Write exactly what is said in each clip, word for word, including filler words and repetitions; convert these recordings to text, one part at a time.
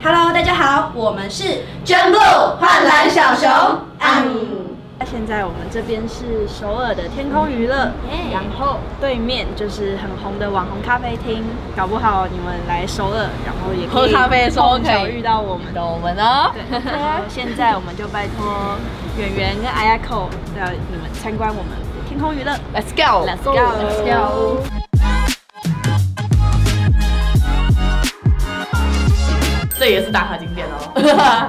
Hello， 大家好，我们是真不幻蓝小熊。 嗯，现在我们这边是首尔的天空娱乐， yeah. 然后对面就是很红的网红咖啡厅，搞不好你们来首尔，然后也可以喝咖啡的时候可以遇到我们， 我们哦。 对，然后现在我们就拜托圆圆跟阿亚扣带你们参观我们的天空娱乐 ，Let's go，Let's go，Let's go。 这也是打卡景点哦。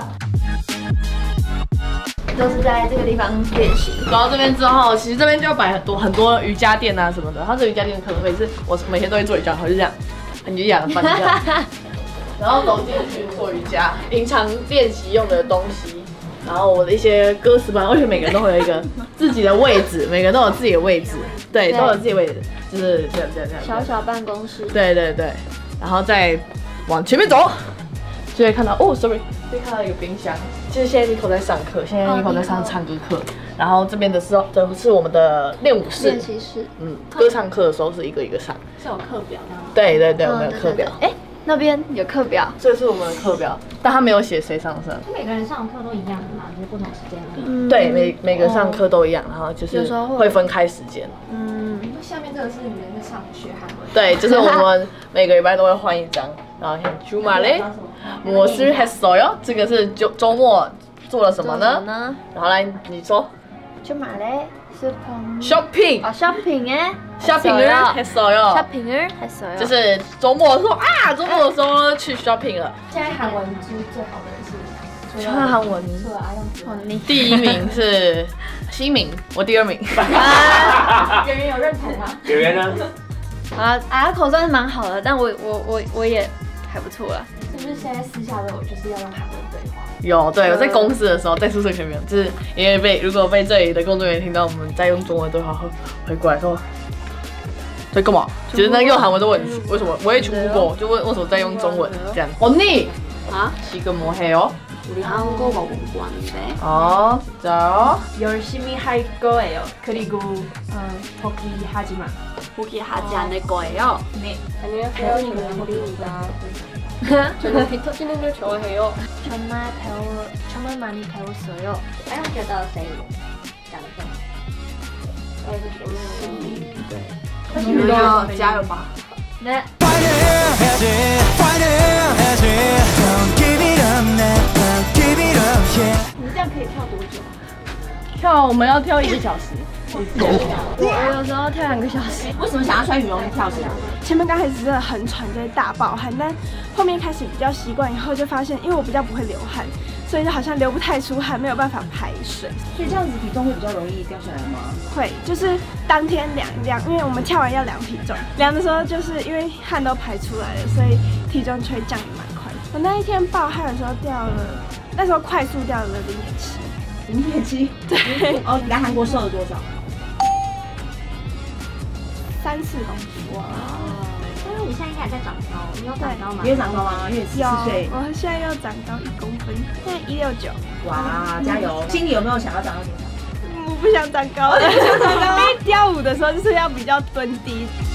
都是在这个地方练习。 走到这边之后，其实这边就摆很多很多瑜伽垫啊什么的。它这瑜伽垫可能会是我每天都会做瑜伽，我就这样很优雅的翻这样，然后走进去做瑜伽，平常练习用的东西，然后我的一些歌词本，而且每个人都会有一个自己的位置，每个人都有自己的位置，对，都有自己的位置，就是这样这样这样。 小小办公室。 对对对，然后再往前面走。就会看到哦 ，sorry， 会看到一个冰箱。其实现在 Nico 在上课，现在 Nico 在上唱歌课。然后这边的时候，这是我们的练舞室、 练习室。 嗯，歌唱课的时候是一个一个上。 是有课表吗？ 对对对，我们有课表。 哎，那边有课表。 这是我们的课表，但他没有写谁上上。 每个人上课都一样的嘛，只是不同时间而已。 嗯， 对，每每个上课都一样，然后就是会分开时间。 嗯， 下面这个是你们在上学韩文。 对，就是我们每个礼拜都会换一张，然后像주말에我是했어요，这个是周周末做了什么呢？然后来你说。 주말에 shopping。 哦 ，shopping 에 shopping을 했어요。 shopping을 했어요。 就是周末的时候啊，周末的时候去 shopping 了。 现在韩文就是最好的人是？ 喜欢韩文。 除了阿用之外， 第一名是西敏，我第二名。 圆圆有认同吗？ 圆圆呢？ 啊，阿口算是蛮好的，但我我我我也还不错啦。 是不是现在私下都有就是要用韩文对话？ 有，对，我在公司的时候，在宿舍里面，就是因为被如果被这里的工作人员听到我们在用中文对话，会会过来说，在干嘛？其实那用韩文都问为什么，我也去 Google 就问为什么在用中文这样。언니 아 지금 뭐 해요? 우리 한국어 공부하는데. 어, 진짜요? 열심히 할 거예요. 그리고 어, 포기하지 마. 포기하지 않을 거예요. 네. 안녕하세요, 저는 호리입니다. 저는 비 터지는 걸 좋아해요. 정말 배워 정말 많이 배웠어요. 还有觉得谁讲的？ 对，你们要加油吧。 네. 你这样可以跳多久？ 跳我们要跳一个小时。 我有时候跳两个小时。 为什么想要穿羽绒衣跳起来？ 前面刚开始真的很喘，就会大爆汗，但后面开始比较习惯以后，就发现因为我比较不会流汗，所以就好像流不太出汗，没有办法排水。 所以这样子体重会比较容易掉下来吗？ 会，就是当天量一量，因为我们跳完要量体重，量的时候就是因为汗都排出来了，所以体重就会降得蛮快。我那一天爆汗的时候掉了，那时候快速掉了零点七。 零点七。对。哦，你来韩国瘦了多少？ 三四公斤。哇。 因为你现在应该也在长高，你有长高吗？ 你有长高吗？因为四十岁。 我现在又长高一公分，现在一六九。 哇，加油！心里有没有想要长到多少？ 我不想长高了，因为跳舞的时候就是要比较蹲低。